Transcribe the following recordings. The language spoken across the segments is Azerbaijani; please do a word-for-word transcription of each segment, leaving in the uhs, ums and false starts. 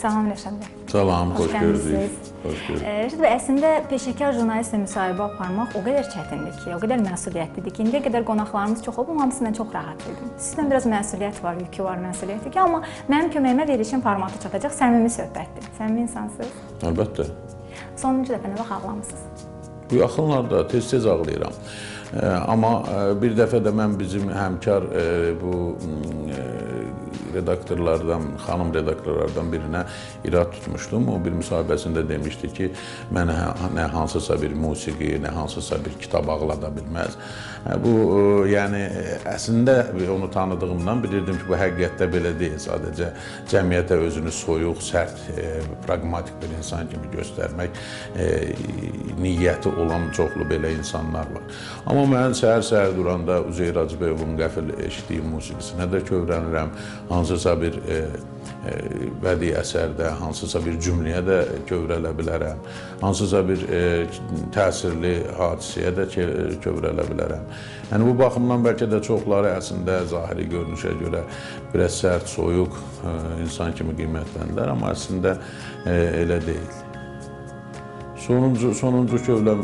Salam Rəşad bəy. Salam, xoş gördük. Rəşad bəy, əslində peşəkar jurnalistlə müsahibə aparmaq o qədər çətindir ki, o qədər məsuliyyətlidir ki, indiyə qədər qonaqlarımız çox olub, hamısından çox rahat idim. Sizdən biraz məsuliyyət var, yükü var, məsuliyyəti ki, amma mənim köməyimə verilişin formatı çatacaq, səmimi söhbətdir. Səmimi insansınız? Əlbəttə. Sonuncu dəfə nə vaxt ağlamısınız? Bu yaxınlarda tez-tez ağlayıram. Amma bir dəfə də mən bizim həmkar bu redaktorlardan, xanım redaktorlardan birinə irad tutmuşdum. O bir müsahibəsində demişdi ki, mən nə hansısa bir musiqi, nə hansısa bir kitab ağlada bilməz. Bu, yəni, əslində onu tanıdığımdan bilirdim ki, bu həqiqətdə belə deyil. Sadəcə cəmiyyətə özünü soyuq, sərt, praqmatik bir insan kimi göstərmək niyyəti olan çoxlu belə insanlar var. Amma mən səhər-səhər duranda Üzeyir Hacıbəyovun qəfil eşitdiyim musiqisinə də kövrənirəm. Hansısa bir e, e, bədii əsərdə, hansısa bir cümləyə də kövrələ bilərəm. Hansısa bir e, təsirli hadisəyə də kövrələ bilərəm. Yəni, bu baxımdan bəlkə də çoxları əslində zahiri görünüşə görə biraz sərt, soyuq e, insan kimi qiymətləndirlər, amma əslində e, elə deyil. Sonuncu, sonuncu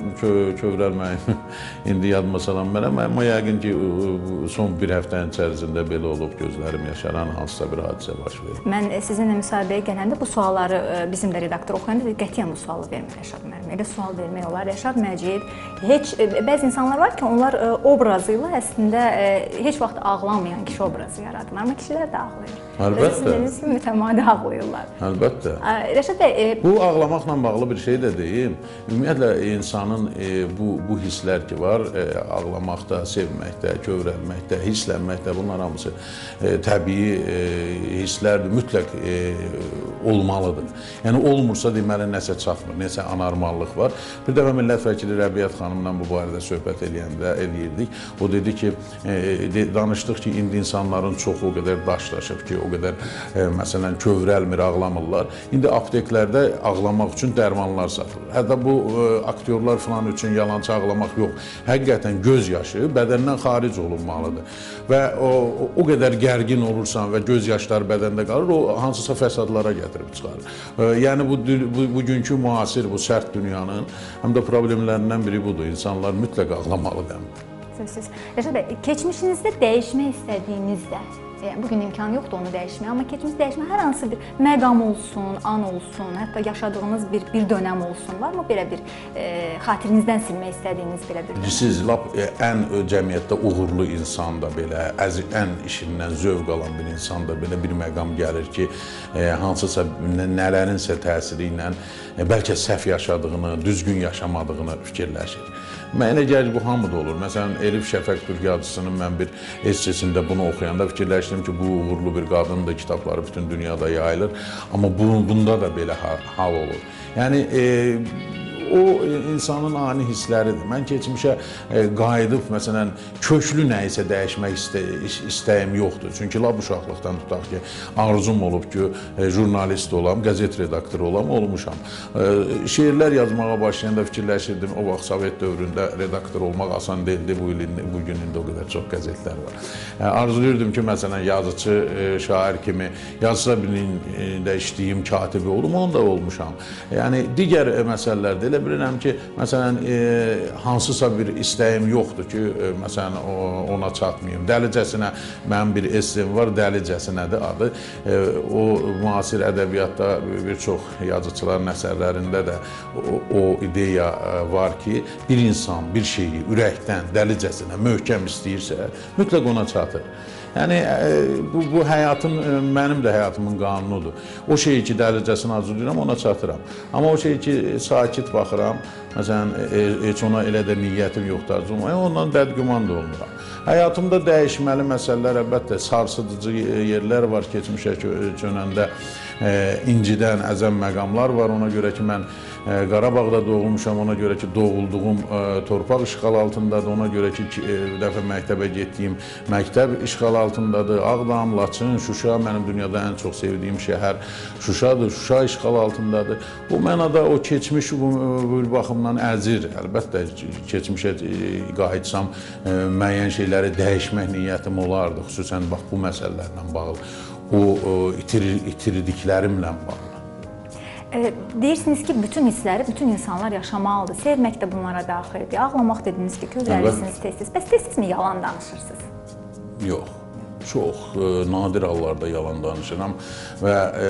kövrəlməyim indi yadıma salam mənəm, amma yəqin ki, son bir həftənin içərisində belə olub, gözlərim yaşaran hansısa bir hadisə baş verir. Mən sizinlə müsahibəyə gələndə bu sualları bizim də redaktor oxuyanda qətiyyən bu sualı vermir Rəşad müəllim. Elə sual vermək olar. Rəşad Məcid, heç, bəzi insanlar var ki, onlar obrazı ilə əslində heç vaxt ağlamayan kişi obrazı yaradırlar, amma kişilər də ağlayır. Əlbəttə. Sizin dediyiniz kimi mütəmadi ağlayırlar. Əlbəttə. Rəşad bəy, bu ağlamaqla bağlı bir şey də deyim. Ümumiyyətlə, insanın e, bu, bu hisslər ki var, e, ağlamaqda, sevməkdə, kövrəlməkdə, hisslənməkdə, bunlar hamısı e, təbii e, hisslərdir, mütləq e, olmalıdır. Yəni, olmursa deməli, nəsə çatmır, nəsə anarmallıq var. Bir dəfə millət vəkili Rəbiyyət xanımla bu barədə söhbət eləyəndə eləyirdik. O dedi ki, e, danışdıq ki, indi insanların çoxu o qədər daşlaşıb ki, o qədər, e, məsələn, kövrəlmir, ağlamırlar. İndi apteklərdə ağlamaq üçün dərmanlar satılır. Hətta bu e, aktyorlar falan üçün yalançı ağlamaq yox. Həqiqətən göz yaşı bədəndən xaric olunmalıdır. Və o, o qədər gərgin olursan və göz yaşları bədəndə qalır, o hansısa fəsadlara gətirib çıxarır. E, yəni, bu, bu, bugünkü müasir, bu sərt dünyanın həm də problemlərindən biri budur. İnsanlar mütləq ağlamalıdır. Sözsüz. Rəşad bəy, keçmişinizdə dəyişmək istədiyinizdə, yəni, bugün imkanı yoxdur onu dəyişmək, amma keçmiş dəyişmək hər hansı bir məqam olsun, an olsun, hətta yaşadığınız bir, bir dönəm olsun, var mı belə bir e, xatirinizdən silmək istədiyiniz belə bir dönəm? Siz lap e, ən cəmiyyətdə uğurlu insan da belə, əz, ən işindən zövq alan bir insan da belə bir məqam gəlir ki, e, hansısa nələrinsə təsiri ilə e, bəlkə səhv yaşadığını, düzgün yaşamadığını fikirləşir. Mənə gəlir, bu hamıda olur. Məsələn, Elif Şəfəq Türk yazısının mən bir essesində bunu oxuyanda fikirləşdim ki, bu uğurlu bir qadındır, kitabları bütün dünyada yayılır. Amma bu, bunda da belə hal olur. Yəni, e, o insanın ani hissləridir. Mən keçmişə e, qayıdıb, məsələn, köklü nəyisə dəyişmək istə, istəyim yoxdur. Çünki lab uşaqlıqdan tutaq ki, arzum olub ki, e, jurnalist olam, qəzet redaktoru olam, olmuşam. E, şeirlər yazmağa başlayanda fikirləşirdim, o vaxt Sovet dövründə redaktor olmaq asan deyildi, bu ilin, bugün indi o qədər çox qəzetlər var. E, arzulayırdım ki, məsələn, yazıcı, e, şair kimi yazısa birinin də işləyim, katibi olum, onu da olmuşam. Yəni, digər e, məsələlərdə elə bilirəm ki, məsələn, e, hansısa bir istəyim yoxdur ki, e, məsələn, o, ona çatmayayım. Dəlicəsinə mənim bir essem var, Dəlicəsinədir adı. E, o, müasir ədəbiyyatda bir çox yazıçıların əsərlərində də o, o ideya var ki, bir insan bir şeyi ürəkdən, dəlicəsinə, möhkəm istəyirsə, mütləq ona çatır. Yəni, bu, bu həyatın, mənim də həyatımın qanunudur. O şeyi ki, dəlicəsini arzulayıram, ona çatıram. Amma o şeyi ki, sakit baxıram, məsələn, heç ona elə də niyyətim yoxdur, arzumaya, ondan bədgüman da olmuram. Həyatımda dəyişməli məsələlər, əlbəttə, sarsıdıcı yerlər var, keçmişə çönəndə incidən, əzəm məqamlar var. Ona görə ki, mən Qarabağda doğulmuşam, ona görə ki, doğulduğum torpaq işğal altındadır, ona görə ki, bir dəfə məktəbə getdiyim məktəb işğal altındadır. Ağdam, Laçın, Şuşa, mənim dünyada ən çox sevdiyim şəhər Şuşadır, Şuşa işğal altındadır. Bu mənada o keçmiş bir baxımdan əzir. Əlbəttə, keçmişə qayıtsam, müəyyən şeyləri dəyişmək niyyətim olardı, xüsusən bax, bu məsələlərlə bağlı, o itirdiklərimlə bağlı. E, deyirsiniz ki, bütün hissləri bütün insanlar yaşamalıdır. Sevmək də bunlara daxildir. Ağlamaq dediniz ki, kövrəlirsiniz tez-tez. Bəs tez-tez mi yalan danışırsınız? Yox. Çox e, nadir hallarda yalan danışıram və e,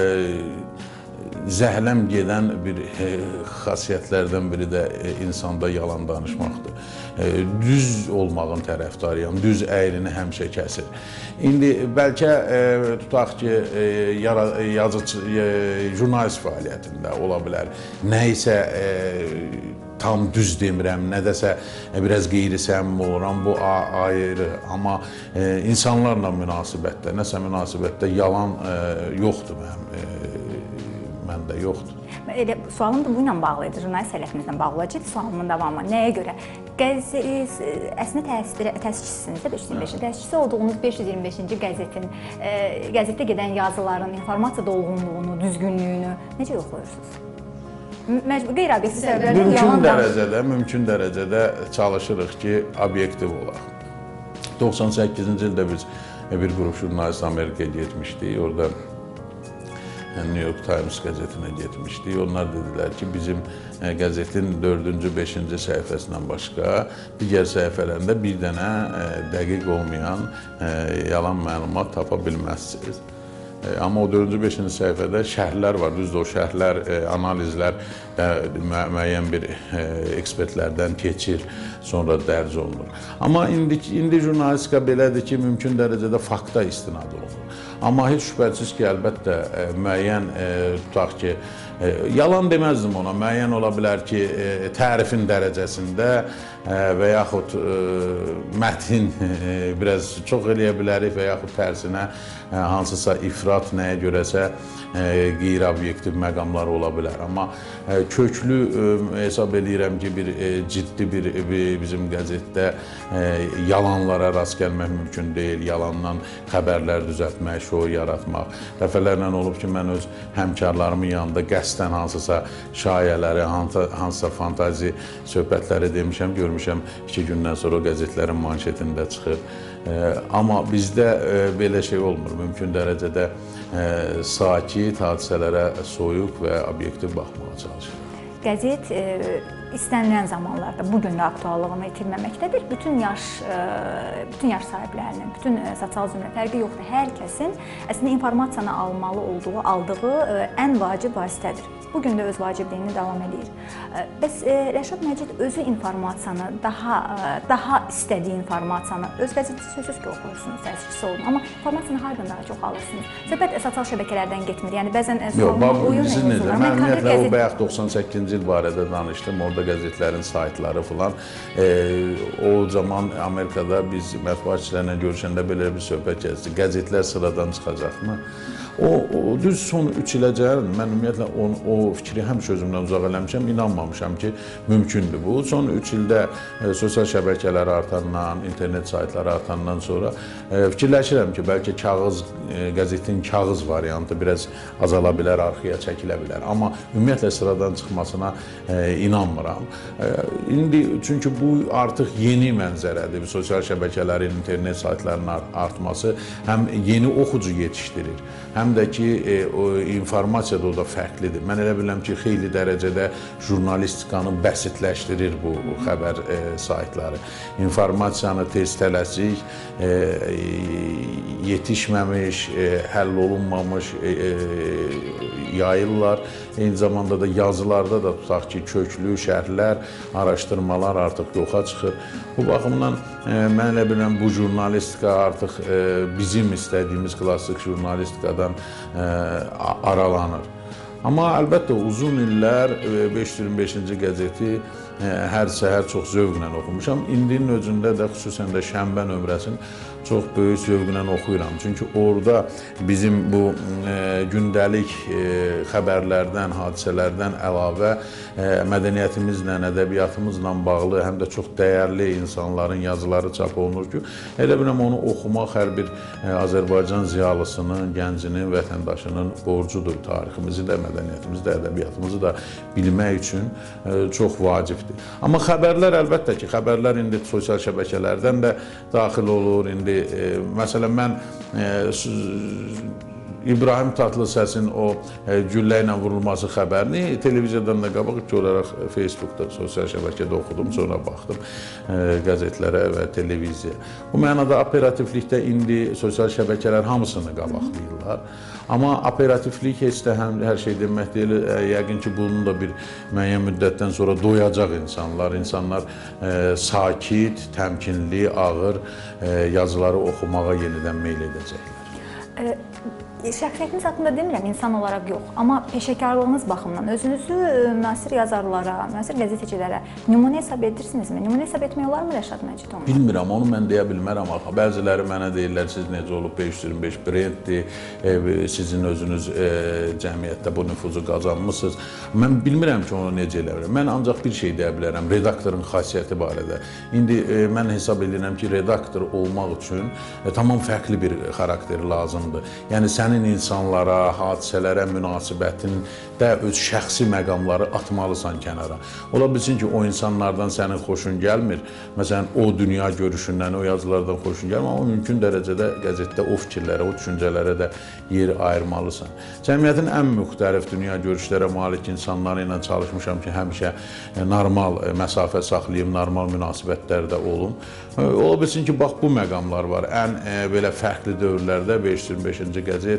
zəhləm gedən bir e, xasiyyətlərdən biri də e, insanda yalan danışmaqdır. E, düz olmağın tərəfdarıyam, düz əyrini həmişə kəsir. İndi bəlkə e, tutaq ki, e, yara, yazıcı, e, jurnalist fəaliyyətində ola bilər, nə isə e, tam düz demirəm, nədəsə biraz qeyri-səmimi oluram, bu ayrı. Amma e, insanlarla münasibətdə, nəsə münasibətdə yalan e, yoxdur mənim, e, məndə yoxdur. Elə sualım da bu ilə bağlı idi, jurnalist sələfinizlə bağlı olacaq sualımın davamı. Nəyə görə? Qəzet, əslində təşkiçisiniz də, beş yüz iyirmi beşinci təşkiçisi olduğunuz beş yüz iyirmi beşinci qəzetin, e, qəzetdə gedən yazıların informasiya dolğunluğunu, düzgünlüyünü necə yoxlayırsınız? Qeyri-obyektiv səbəblərdən mümkün yalan dərəcədə, mümkün dərəcədə çalışırıq ki, obyektiv olaq. doxsan səkkizinci ildə biz bir qrup jurnalist Amerikaya getmişdik. Orada New York Times qəzetinə getmişdik. Onlar dedilər ki, bizim qəzetin dördüncü, beşinci səhifəsindən başqa digər səhifələrində bir dənə dəqiq olmayan yalan məlumat tapa bilməzsiniz. Amma o dördüncü, beşinci səhifədə şərhlər var. Düzdür, o şərhlər, analizlər müəyyən bir ekspertlərdən keçir, sonra dərc olunur. Amma indi, indi jurnalistika belədir ki, mümkün dərəcədə fakta istinad olunur. Amma heç şübhəsiz ki, əlbəttə müəyyən, tutaq ki, yalan deməzdim ona, müəyyən ola bilər ki, tərifin dərəcəsində və yaxud mətn biraz çox eləyə bilərik və yaxud tərsinə hansısa ifrat nəyə görəsə qeyri-obyektiv məqamlar ola bilər. Amma köklü hesab edirəm ki, bir ciddi bir bizim qəzetdə yalanlara rast gəlmək mümkün deyil, yalandan xəbərlər düzəltmək, şou yaratmaq. Dəfələrlə olub ki, mən öz həmkarlarımın yanında qəsdən hansısa şayələri, hansısa fantazi söhbətləri demişəm, görmüşəm, iki gündən sonra o qəzetlərin manşetində çıxır. Amma bizdə belə şey olmur, mümkün dərəcədə sakit, hadisələrə soyuq və obyektiv baxmağa çalışır. Qəzet istənilən zamanlarda bu gün də aktuallığını itirməməkdədir. Bütün yaş, bütün yaş sahiblərinin, bütün sosial zümrə fərqi yoxdur. Hər kəsin əslində informasiyanı almalı olduğu, aldığı ən vacib vasitədir. Bugün də öz vacibliyini davam edir. Bəs Rəşad Məcid özü informasiyanı, daha daha istədiyi informasiyanı öz qəzetçi sözsüz ki, oxuyursunuz, təşkiçisi olun. Amma informasiyanı hardan daha çox alırsınız? Söhbət sosial şəbəkələrdən getmir. Yəni bəzən sualına uyğun mövzular. Mən ümumiyyətlə o bayaq doxsan səkkizinci il barədə danışdım. Orada qəzetlərin saytları filan. O zaman Amerikada biz mətbuat işçilərlə görüşəndə belə bir söhbət keçdi. Qəzetlər sıradan çıxacaqmı? O, o düz son üç iləcən mən ümumiyyətlə o, o fikri həmişə özümdən uzaq eləmişəm, inanmamışam ki, mümkündür bu. Son üç ildə e, sosial şəbəkələr artandan, internet saytları artandan sonra e, fikirləşirəm ki, bəlkə kağız, e, qəzetin kağız variantı biraz azala bilər, arxaya çəkilə bilər. Amma ümumiyyətlə sıradan çıxmasına e, inanmıram. E, indi çünki bu artıq yeni mənzərədir. Sosial şəbəkələrin, internet saytlarının artması həm yeni oxucu yetişdirir, həm də ki, e, o informasiya da o da fərqlidir. Mən elə bilirəm ki, xeyli dərəcədə jurnalistikanı bəsitləşdirir bu xəbər e, saytları. İnformasiyanı tez tələsik, e, yetişməmiş, e, həll olunmamış e, e, yayırlar. Eyni zamanda da yazılarda da tutaq ki, köklü şərhlər, araşdırmalar artıq yoxa çıxır. Bu baxımdan e, mən elə bilirəm, bu jurnalistika artıq e, bizim istədiyimiz klassik jurnalistikadan e, aralanır. Amma əlbəttə uzun illər beş yüz iyirmi beşinci qəzeti hər səhər çox zövqlə oxumuşam. İndinin özündə də xüsusən də şənbə nömrəsini çox böyük zövqlə oxuyuram. Çünki orada bizim bu e, gündəlik e, xəbərlərdən, hadisələrdən əlavə e, mədəniyyətimizlə, ədəbiyyatımızla bağlı həm də çox dəyərli insanların yazıları çap olunur ki, elə biləm onu oxumaq hər bir e, Azərbaycan ziyalısının, gəncinin, vətəndaşının borcudur. Tariximizi də, mədəniyyətimizi də, ədəbiyyatımızı da bilmək üçün e, çox vacibdir. Amma xəbərlər əlbəttə ki, xəbərlər indi sosial şəbəkələrdən də daxil olur. İndi e, məsələn mən e, İbrahim Tatlısəsin o güllə ilə vurulması xəbərini televiziyadan da qabaq ilk olaraq Facebookda, sosial şəbəkədə oxudum, sonra baxdım qəzetlərə və televiziyaya. Bu mənada operativlikdə indi sosial şəbəkələr hamısını qabaqlayırlar. Amma operativlik heç də həm hər şey demək deyil, yəqin ki, bunun da bir müəyyən müddətdən sonra doyacaq insanlar. İnsanlar sakit, təmkinli, ağır yazıları oxumağa yenidən meyl edəcəklər. Şəxsiyyətiniz haqqında demirəm, insan olaraq yox, amma peşəkarlığınız baxımından özünüzü müasir yazarlara, müasir qəzetçilərə nümunə hesab edirsinizmi? Nümunə hesab etmək olarmı Rəşad Məcidov? Bilmirəm, onu mən deyə bilmərəm. Bəziləri mənə deyirlər, siz necə olub beş yüz iyirmi beş brenddir, sizin özünüz cəmiyyətdə bu nüfuzu qazanmışsınız. Mən bilmirəm ki, onu necə elə bilərəm. Mən ancaq bir şey deyə bilərəm, redaktorun xasiyyəti barədə. İndi mən hesab edirəm ki, redaktor olmaq üçün tamam fərqli bir xarakteri lazımdır. Yəni, sənin insanlara, hadisələrə münasibətində öz şəxsi məqamları atmalısan kənara. Ola bilsin ki, o insanlardan sənin xoşun gəlmir. Məsələn, o dünya görüşündən, o yazılardan xoşun gəlmir, amma mümkün dərəcədə qəzetdə o fikirlərə, o düşüncələrə də yer ayırmalısan. Cəmiyyətin ən müxtəlif dünya görüşlərə malik insanları ilə çalışmışam ki, həmişə normal məsafə saxlayım, normal münasibətlərdə olum. Ola bilsin ki, bax, bu məqamlar var. Ən belə fərqli dövrlərdə beş yüz iyirmi beşinci qəzet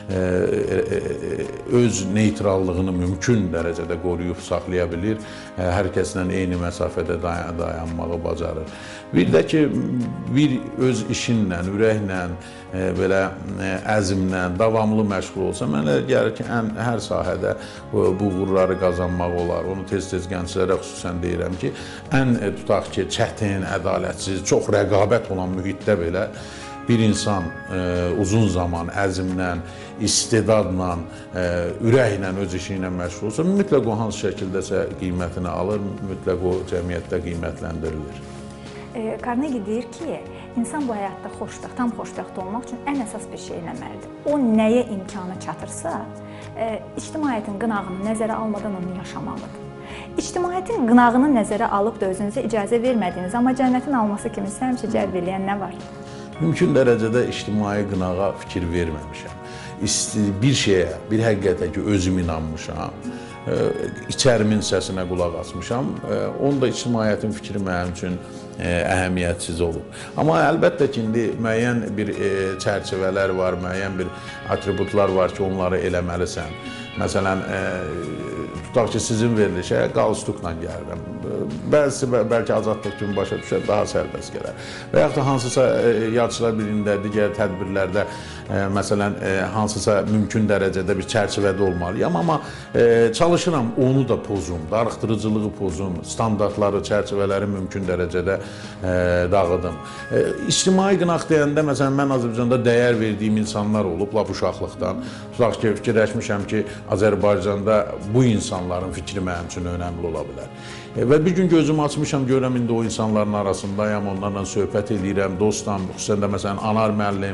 öz neytrallığını mümkün dərəcədə qoruyub saxlaya bilir. Hər kəslə eyni məsafədə dayanmağı bacarır. Bir də ki, bir öz işinlə, ürəklə, belə əzmlə, davamlı məşğul olsa, mənə gəlir ki, hər sahədə bu uğurları qazanmaq olar. Onu tez-tez gənclərə xüsusən deyirəm ki, ən tutaq ki, çətin, ədalətsiz, çox rəqabət olan mühitdə belə bir insan uzun zaman əzmlə, istedadla, ürəklə, öz işi ilə məşğul olsa, mütləq o hansı şəkildəsə qiymətini alır, mütləq o cəmiyyətdə qiymətləndirilir. Carnegie deyir ki, insan bu həyatda xoşbəxt, tam xoşbəxt olmaq üçün ən əsas bir şey eləməlidir. O nəyə imkanı çatırsa, ictimaiyyətin qınağını nəzərə almadan onu yaşamalıdır. İctimaiyyətin qınağını nəzərə alıb da özünüzə icazə vermədiyiniz, amma cənnətin alması kimi sizə həmişə cəlb eləyən nə var? Mümkün dərəcədə ictimai qınağa fikir verməmişəm. Bir şeyə, bir həqiqətə ki, özüm inanmışam, içərimin səsinə qulaq asmışam, onda ictimaiyyətin fikri mənim üçün əhəmiyyətsiz olub. Amma əlbəttə ki, indi müəyyən bir çərçivələr var, müəyyən bir atributlar var ki, onları eləməlisən. Məsələn, tutaq ki, sizin verilişə qalstukla gəlirəm. Bəzisi bəlkə azadlıq kimi başa düşər, daha sərbəst gələr. Və yaxud da hansısa Yadçılar Birliyində, digər tədbirlərdə, məsələn, hansısa mümkün dərəcədə bir çərçivədə olmalıyam, amma çalışıram onu da pozum, darıxdırıcılığı pozum, standartları, çərçivələri mümkün dərəcədə dağıdım. İctimai qınaq deyəndə, məsələn, mən Azərbaycanda dəyər verdiyim insanlar olub, lap uşaqlıqdan. Tutaq ki, fikirləşmişəm ki, Azərbaycanda bu insanların fikri mənim üçün önəmli ola bilər. Və bir gün gözümü açmışam, görürəm, indi o insanların arasındayam, onlarla söhbət edirəm, dostam, xüsusən də məsələn, Anar müəllim,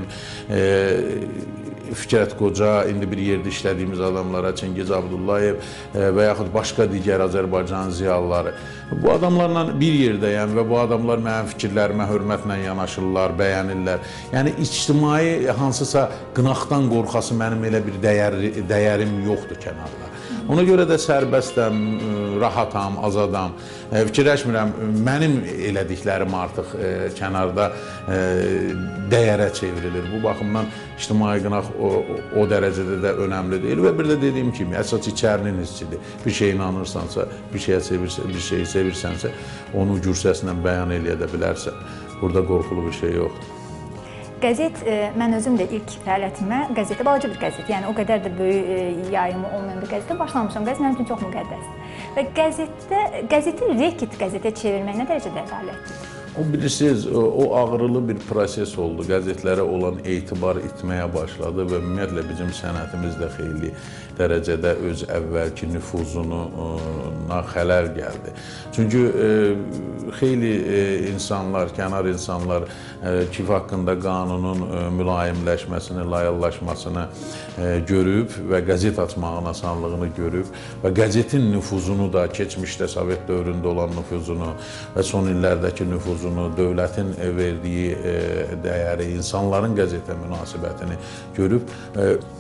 Fikrət Qoca, indi bir yerdə işlədiyimiz adamlara, Çingiz Abdullayev və yaxud başqa digər Azərbaycan ziyalıları. Bu adamlarla bir yerdəyəm və bu adamlar mənim fikirlərimə hörmətlə yanaşırlar, bəyənirlər. Yəni, ictimai hansısa qınaqdan qorxası mənim elə bir dəyərim yoxdur kənarda. Ona görə də sərbəstəm, rahatam, azadam. Fikirləşmirəm, mənim elədiklərim artıq kənarda dəyərə çevrilir. Bu baxımdan ictimai qınaq o dərəcədə də önəmli deyil. Və bir də dediyim kimi, əsas içərinin hissidir. Bir şey inanırsansa, bir şeyi sevirsənsə, onu gür səslə bəyan eləyə də bilərsən. Burada qorxulu bir şey yoxdur. Qəzet, mən özüm də ilk fəaliyyətimə qəzetə, balaca bir qəzet, yəni o qədər də böyük yayımı olmayan bir qəzetə başlamışam. Qəzet mənim üçün çox müqəddəsdir. Və qəzetdə, qəzeti rekit qəzetə çevirmək nə dərəcədə ədalətlidir? O bilirsiniz, o ağrılı bir proses oldu. Qəzetlərə olan etibar itməyə başladı və ümumiyyətlə bizim sənətimiz də xeyli dərəcədə öz əvvəlki nüfuzuna xələl gəldi. Çünki xeyli insanlar, kənar insanlar K İ F haqqında qanunun mülayimləşməsini, layihəlaşmasını görüb və qəzet açmağın asanlığını görüb və qəzetin nüfuzunu da, keçmişdə Sovet dövründə olan nüfuzunu və son illərdəki nüfuzunu, dövlətin verdiyi dəyəri, insanların qəzetə münasibətini görüb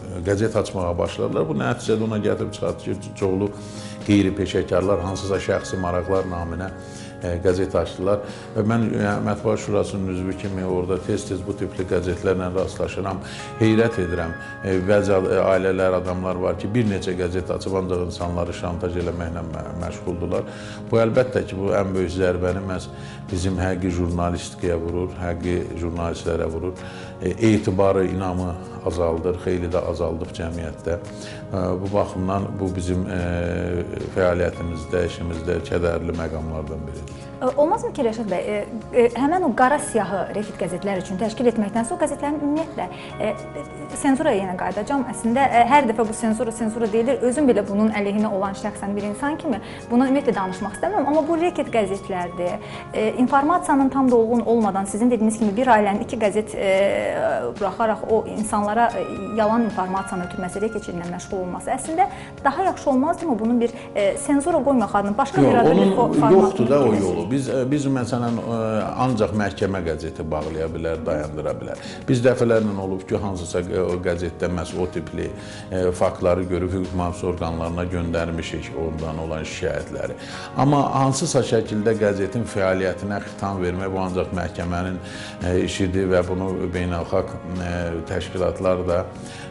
qəzet açmağa başladılar. Bu nəticədə ona gətirib çıxartdı ki, çoxlu qeyri-peşəkarlar hansısa şəxsi maraqlar naminə qəzet açdılar və mən Mətbuat Şurasının üzvü kimi orada tez-tez bu tipli qəzetlərlə rastlaşıram, heyrət edirəm. Bəzi ailələr, adamlar var ki, bir neçə qəzet açıb ancaq insanları şantaj eləməklə məşğuldular. Bu əlbəttə ki, bu ən böyük zərbəni məhz bizim həqiqi jurnalistikaya vurur, həqiqi jurnalistlərə vurur. Etibarı, inamı azaldır, xeyli də azaldıb cəmiyyətdə. Bu baxımdan bu bizim fəaliyyətimizdə, işimizdə kədərli məqamlardan biridir. Olmazmı ki, Rəşad bəy, həmən o qara siyahı Refit qəzetlər üçün təşkil etməkdənsə o qəzetlərin ümumiyyətlə senzuraya yenə qayıdacağam. Əslində hər dəfə bu senzura, senzura deyilir. Özüm belə bunun əleyhinə olan şəxsən bir insan kimi buna ümumiyyətlə danışmaq istəmirəm. Amma bu reket qəzetlərdir. İnformasiyanın tam dolğun olmadan sizin dediyiniz kimi bir ailənin iki qəzet buraxaraq o insanlara yalan informasiyanı ötürməsi, reket ilə məşğul olması əslində daha yaxşı olmazdımı? Bunun bir senzura qoymaq adına başqa bir arada bir formatını yoxdur da o yolu. Biz, biz məsələn, ancaq məhkəmə qəzeti bağlaya bilər, dayandıra bilər. Biz dəfələrlə olub ki, hansısa o qəzetdə məhz o tipli faktları görüb hüquq mühafizə orqanlarına göndərmişik ondan olan şikayətləri. Amma hansısa şəkildə qəzetin fəaliyyətinə xitam vermək bu ancaq məhkəmənin işidir və bunu beynəlxalq təşkilatlar da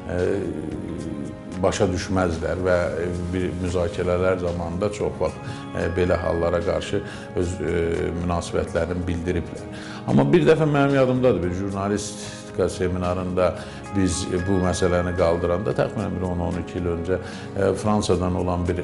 başa düşməzlər və bir müzakirələr zamanında çox vaxt belə hallara qarşı öz münasibətlərini bildiriblər. Amma bir dəfə mənim yadımdadır, bir jurnalistika seminarında biz bu məsələni qaldıranda təxminən bir on on iki il öncə Fransadan olan bir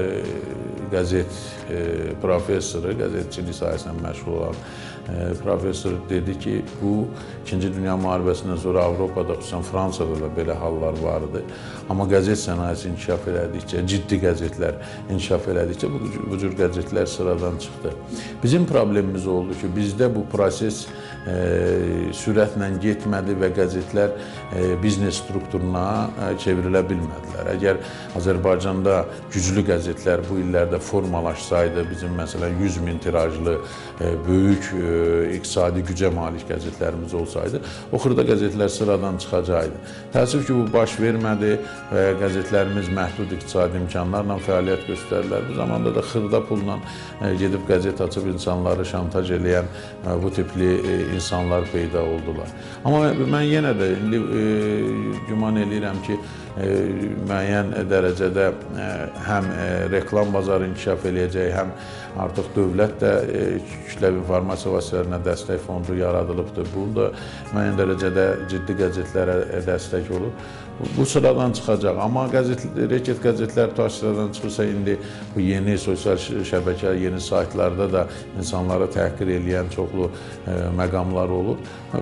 qəzet professoru, qəzetçilik sahəsində məşğul olan professor dedi ki, bu İkinci Dünya müharibəsindən sonra Avropada, xüsusən Fransada da belə hallar vardı. Amma qəzet sənayesi inkişaf elədikcə, ciddi qəzetlər inkişaf elədikcə bu, bu cür qəzetlər sıradan çıxdı. Bizim problemimiz oldu ki, bizdə bu proses e, sürətlə getmədi və qəzetlər e, biznes strukturuna e, çevrilə bilmədilər. Əgər Azərbaycanda güclü qəzetlər bu illərdə formalaşsaydı, bizim məsələn yüz min tirajlı e, böyük e, iqtisadi gücə malik qəzetlərimiz olsaydı, o xırda qəzetlər sıradan çıxacaqdı. Təəssüf ki, bu baş vermədi və qəzetlərimiz məhdud iqtisadi imkanlarla fəaliyyət göstərirlər. Bu zamanda da xırda pulla gedib qəzet açıb insanları şantaj eləyən bu tipli insanlar peyda oldular. Amma mən yenə də indi güman eləyirəm ki, müəyyən dərəcədə həm reklam bazarı inkişaf eləyəcək, həm artıq dövlət də kütləvi informasiya vasitələrinə dəstək fondu yaradılıbdır. Bu da müəyyən dərəcədə ciddi qəzetlərə dəstək olur. Bu sıradan çıxacaq. Amma qəzet, reket qəzetlər taş sıradan çıxırsa, indi bu yeni sosial şəbəkə, yeni saytlarda da insanları təhqir eləyən çoxlu məqamlar olur.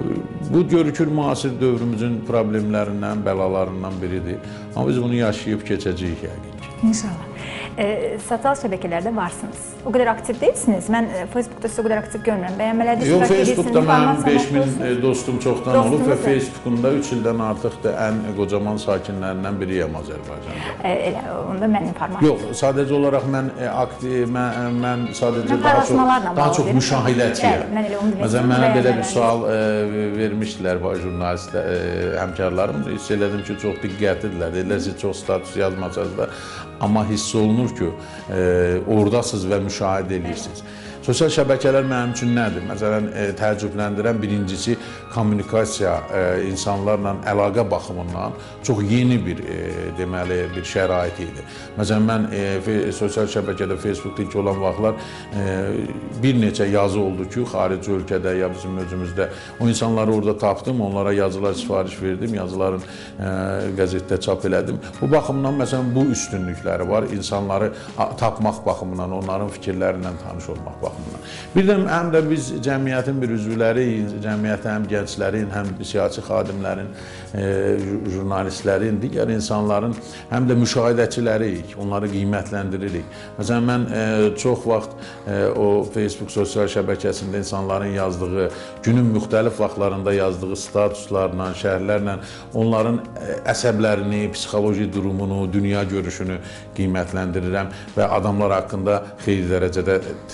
Bu görükür müasir dövrümüzün problemlərindən, bəlalarından biridir. Amma biz bunu yaşayıb keçəcəyik yəqin ki. İnşallah. E, sosial şəbəkələrdə varsınız. O qədər aktiv deyilsiniz. Mən e, Facebookda sizi o qədər aktiv görmürəm. Bəyənmələrdə Yox, Facebookda mənim beş min dostum çoxdan Dostunuz olub və Facebookunda üç ildən artıq da ən qocaman sakinlərindən biriyəm Azərbaycanda. E, elə, onda mən informasiya. Yox, sadəcə olaraq mən aktiv, mən, mən sadəcə daha çox, daha çox müşahidəçiyəm. Məsələn, mənə belə bir sual e, vermişdilər jurnalist e, həmkarlarım. Hiss elədim ki, çox diqqətlidirlər. Deyirlər ki, çox status yazmasınız da. Amma hiss olunur ki, e, oradasınız və müşahidə edirsiniz. Sosial şəbəkələr mənim üçün nədir? Məsələn, e, təəccübləndirən birincisi kommunikasiya, e, insanlarla əlaqə baxımından çox yeni bir e, deməli bir şərait idi. Məsələn, mən e, sosial şəbəkədə, Facebookda ilk olan vaxtlar e, bir neçə yazı oldu ki, xarici ölkədə ya bizim özümüzdə o insanları orada tapdım, onlara yazılar sifariş verdim, yazıların e, qəzetdə çap elədim. Bu baxımdan məsələn bu üstünlükləri var, insanları tapmaq baxımından, onların fikirlərindən tanış olmaq baxımından. Bir də həm də biz cəmiyyətin bir üzvləriyik, cəmiyyətə həm gənclərin, həm siyasi xadimlərin, e, jurnalistlərin, digər insanların həm də müşahidəçiləriyik, onları qiymətləndiririk. Məsələn, mən e, çox vaxt e, o Facebook sosial şəbəkəsində insanların yazdığı, günün müxtəlif vaxtlarında yazdığı statuslarla, şərhlərlə onların əsəblərini, psixoloji durumunu, dünya görüşünü qiymətləndirirəm və adamlar haqqında xeyli dərəcədə təsəvvür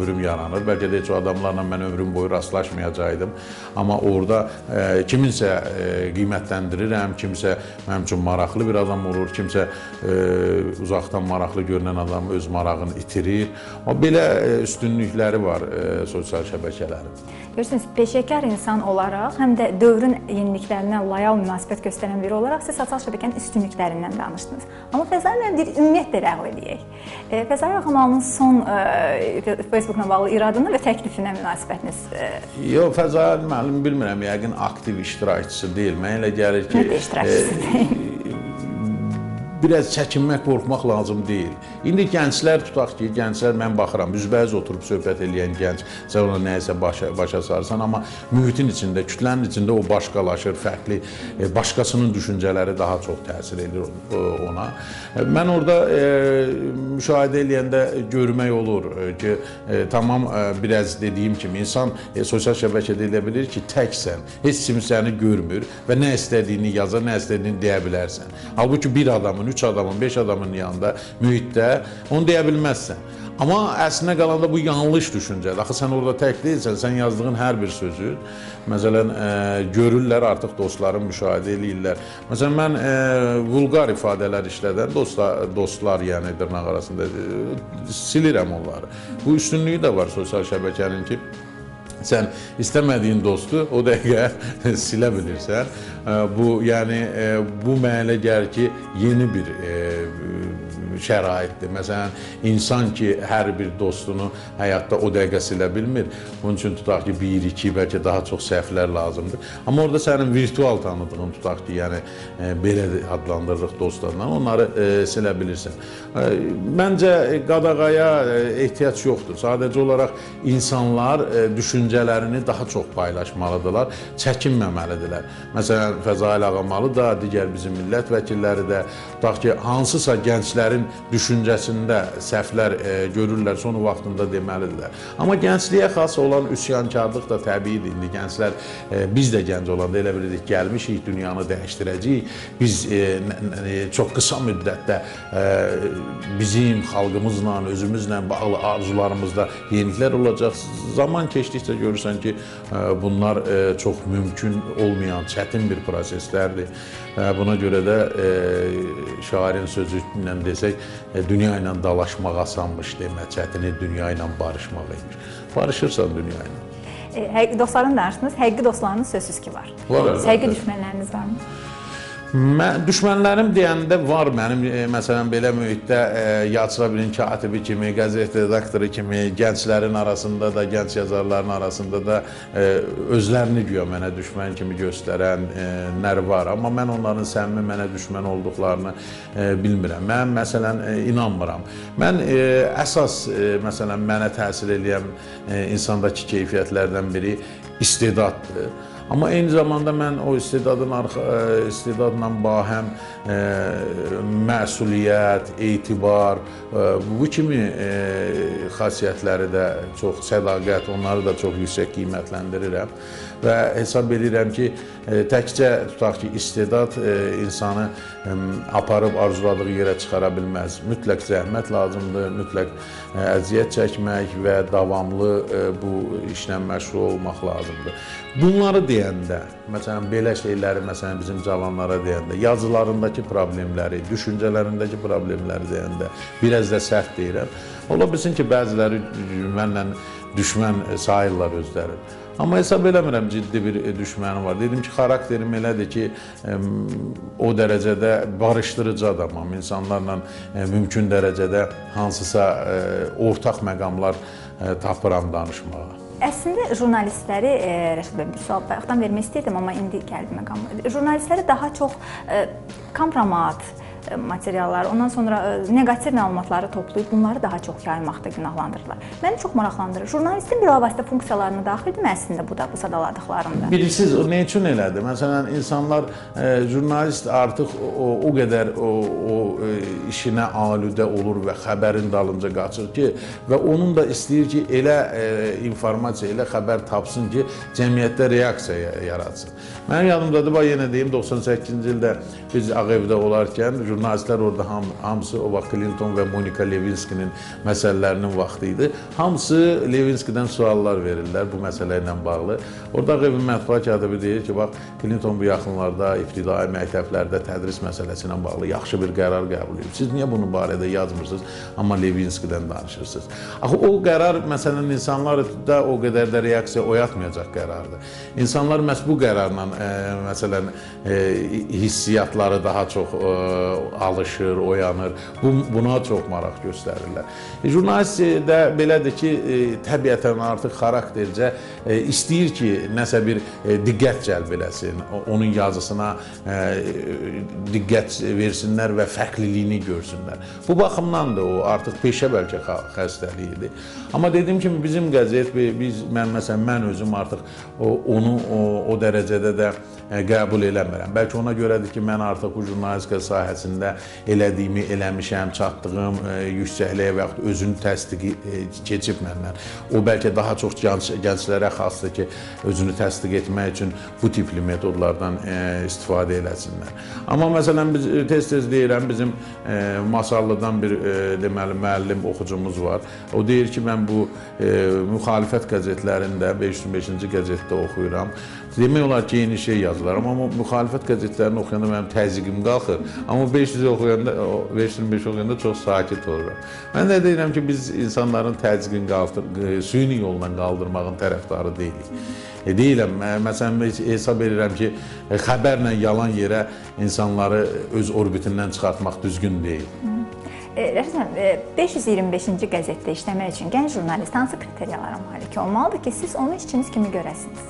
təsəvvürüm yaranır. Bəlkə də heç o adamlarla mən ömrüm boyu rastlaşmayacaqdım. Amma orada e, kiminsə e, qiymətləndirirəm, kimsə mənim üçün maraqlı bir adam olur, kimsə e, uzaqdan maraqlı görünən adam öz marağını itirir. O belə e, üstünlükləri var e, sosial şəbəkələrin. Görürsünüz, peşəkar insan olaraq, həm də dövrün yeniliklərinə lojal münasibət göstərən biri olaraq siz sosial şəbəkənin üstünlüklərindən danışdınız. Amma Fəzai müəllim deyir, ümumiyyətlə ləğv edək. E, Fəzai Ağamalının son e, Facebookla bağlı iradına və təklifinə münasibətiniz? E... Yox, Fəzai müəllim bilmirəm, yəqin aktiv iştirakçısı deyil. Mənə elə gəlir ki, Nədə iştirakçısı deyil? Biraz çəkinmək, qorxmaq lazım deyil. İndi gənclər tutaq ki, gənclər mən baxıram, üzbəüz oturub söhbət eləyən gənc, sən ona nəyəsə başa, başa sarsan, amma mühitin içində, kütlənin içində o başqalaşır, fərqli, başqasının düşüncələri daha çox təsir edir ona. Mən orada e, müşahidə eləyəndə görmək olur ki, e, tamam e, biraz dediyim kimi, insan e, sosial şəbəkədə elə bilir ki, təksən, heç kim səni görmür və nə istədiyini yazar, nə istədiyini deyə bilərsən. Halbuki bir adamın, üç adamın, beş adamın yanında, mühitdə onu deyə bilməzsən. Amma əslində qalanda bu yanlış düşüncədir. Axı sən orada tək deyilsən, sən yazdığın hər bir sözü, məsələn, e, görürlər, artıq dostların müşahidə eləyirlər. Məsələn, mən e, vulqar ifadələr işlədən dostlar, dostlar yəni dırnaq arasında e, silirəm onları. Bu üstünlüyü də var sosial şəbəkənin ki, sən istəmədiyin dostu o dəqiqə silə bilirsən. Bu, yəni, bu mənə gəlir ki, yeni bir şəraitdir. Məsələn, insan ki, hər bir dostunu həyatda o dəqiqə silə bilmir. Bunun üçün tutaq ki, bir, iki, bəlkə daha çox səhvlər lazımdır. Amma orada sənin virtual tanıdığın, tutaq ki, yəni belə adlandırırıq dostlarla, onları silə bilirsən. Məncə, qadağaya ehtiyac yoxdur. Sadəcə olaraq insanlar düşüncələrini daha çox paylaşmalıdırlar, çəkinməməlidirlər. Məsələn, Fəzai Ağamalı da, digər bizim millət vəkilləri də, tutaq ki, hansısa gənclərin düşüncəsində səhvlər e, görürlər, sonu vaxtında deməlidirlər. Amma gəncliyə xas olan üsyankarlıq da təbiidir. İndi gənclər, e, biz də gənc olanda elə bilirik, gəlmişik, dünyanı dəyişdirəcəyik. Biz e, e, çox qısa müddətdə e, bizim xalqımızla, özümüzlə bağlı arzularımızda yeniliklər olacaq. Zaman keçdikcə görürsən ki, e, bunlar e, çox mümkün olmayan, çətin bir proseslərdir. E, buna görə də e, şairin sözü ilə desək, dünya ilə dalaşmaq asanmış demə, çətini dünya ilə barışmaq imiş. Barışırsan dünya ilə. E, dostların danışdınız, həqiqi dostlarınız sözsüz ki var. Var. Həqiqi düşmənləriniz varmı? Mən, düşmənlərim deyəndə var mənim, e, məsələn, belə mühitdə e, Yadsıra birin katibi kimi, qəzet redaktoru kimi, gənclərin arasında da, gənc yazarların arasında da e, özlərini güya mənə düşmən kimi göstərənlər e, var. Amma mən onların səmimi mənə düşmən olduqlarını e, bilmirəm. Mən, məsələn, e, inanmıram. Mən e, əsas, e, məsələn, mənə təsir edən e, insandakı keyfiyyətlərdən biri istedaddır. Amma eyni zamanda mən o istedadın istedadla bahəm e, məsuliyyət, etibar, e, bu kimi e, xasiyyətləri də çox, sədaqət, onları da çox yüksək qiymətləndirirəm və hesab edirəm ki, e, təkcə tutaq ki, istedad e, insanı e, aparıb arzuladığı yerə çıxara bilməz. Mütləq zəhmət lazımdır, mütləq e, əziyyət çəkmək və davamlı e, bu işlə məşğul olmaq lazımdır. Bunları deyəndə, məsələn, belə şeyləri, məsələn, bizim cavanlara deyəndə, yazılarındakı problemləri, düşüncələrindəki problemləri deyəndə, biraz da sərt deyirəm. Ola bilsin ki, bəziləri mənlə düşmən sayırlar özləri. Amma hesab eləmirəm, ciddi bir düşmənim var. Dedim ki, xarakterim elədir ki, o dərəcədə barışdırıcı adamam. İnsanlarla mümkün dərəcədə hansısa ortaq məqamlar tapıram danışmağa. Əslində jurnalistləri, e, Rəşid bəy, bir sual bayaqdan vermək istəyirdim, amma indi gəldi məqam. Jurnalistləri daha çox e, kompromat e, materiallar, ondan sonra e, neqativ məlumatları toplayıb bunları daha çox yaymaqda günahlandırırlar. Məni çox maraqlandırır. Jurnalistin bilavasitə funksiyalarına daxildirmi əslində bu da bu sadaladıqlarında? Bilirsiniz, o nə üçün elədir? Məsələn, insanlar, e, jurnalist artıq o, o qədər o, o e, işinə aludə olur və xəbərin dalınca qaçır ki, və onun da istəyir ki, elə e, informasiya, elə xəbər tapsın ki, cəmiyyətdə reaksiya yaratsın. Mənim yadımdadır, bax yenə deyim, doxsan səkkizinci ildə biz Ağ Evdə olarkən jurnalistlər orada ham, hamısı o vaxt Clinton və Monika Levinskinin məsələlərinin vaxtı idi. Hamısı Levinskidən suallar verirlər bu məsələ ilə bağlı. Orada Qeybin mətbuat katibi deyir ki, bax, Clinton bu yaxınlarda ibtidai məktəblərdə tədris məsələsi ilə bağlı yaxşı bir qərar qəbul edib. Siz niyə bunun barədə yazmırsınız, amma Levinskidən danışırsınız? Axı, o qərar, məsələn, insanlarda o qədər də reaksiya oyatmayacaq qərardır. İnsanlar məhz bu qərarla, e, məsələn, e, hissiyatları daha çox e, alışır, oyanır. Bu, buna çox maraq göstərirlər. E, jurnalist də belədir ki, e, təbiətən artıq xaraktercə e, istəyir ki, nəsə bir e, diqqət cəlb eləsin, onun yazısına e, diqqət versinlər və fərqliliyini görsünlər. Bu baxımdan da o artıq peşə bəlkə xəstəliyidir. Amma dediyim kimi bizim qəzet, biz, mən, məsələn, mən özüm artıq o, onu o, o dərəcədə də e, qəbul eləmirəm. Bəlkə ona görədir ki, mən artıq bu jurnalistika sahəsində elədiyimi eləmişəm, çatdığım e, yüksəkliyə və yaxud özünü təsdiqi e, keçib məndən. O bəlkə daha çox gənc, gənclərə xasdır ki, özünü təsdiq etmək üçün bu tipli metodlardan e, istifadə eləsinlər. Amma məsələn, biz tez-tez deyirəm, bizim e, Masallıdan bir e, deməli, müəllim, oxucumuz var. O deyir ki, mən bu e, müxalifət qəzetlərində beş yüz beşinci qəzetdə oxuyuram. Demək olar ki, yeni şey yazılar. Amma müxalifət qəzetlərini oxuyanda mənim təzyiqim qalxır. Amma beş yüz oxuyanda, beş yüz beş oxuyanda çox sakit oluram. Mən də deyirəm ki, biz insanların təzyiqini qaldır, süni yolla qaldırmağın tərəfdarı deyilik. E, deyiləm, məsələn, hesab edirəm ki, xəbərlə yalan yerə insanları öz orbitindən çıxartmaq düzgün deyil. Rəşad, beş yüz iyirmi beşinci qəzetdə işləmək üçün gənc jurnalist hansı kriteriyalara malik olmalıdır ki, siz onu işçiniz kimi görəsiniz?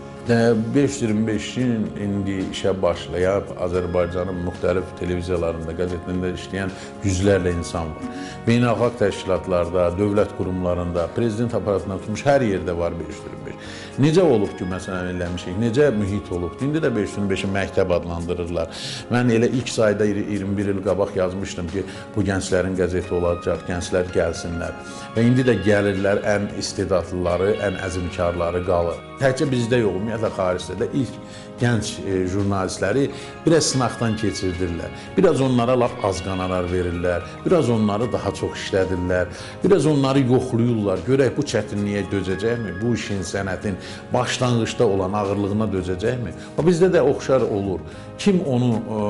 beş yüz iyirmi beşin indi işə başlayıb Azərbaycanın müxtəlif televiziyalarında, qəzetlərində işləyən yüzlərlə insan var. Beynəlxalq təşkilatlarda, dövlət qurumlarında, prezident aparatından tutmuş hər yerdə var beş yüz iyirmi beş. Necə olub ki, məsələn, eləmişik, necə mühit olub ki, indi də beş yüz iyirmi beşi məktəb adlandırırlar. Mən elə ilk sayda iyirmi bir il qabaq yazmışdım ki, bu gənclərin qəzeti olacaq, gənclər gəlsinlər. Və indi də gəlirlər, ən istedadlıları, ən əzmkarları qalır. Təkcə bizdə yox, ümumiyyətlə xaricdə də ilk gənc e, jurnalistləri biraz sınaqdan keçirdirlər. Biraz onlara lap az qanarar verirlər, biraz onları daha çox işlədirlər, biraz onları yoxlayırlar. Görək bu çətinliyə dözəcəkmi? Bu işin, sənətin başlanğıçda olan ağırlığına dözəcəkmi? Bizdə də oxşar olur. Kim onu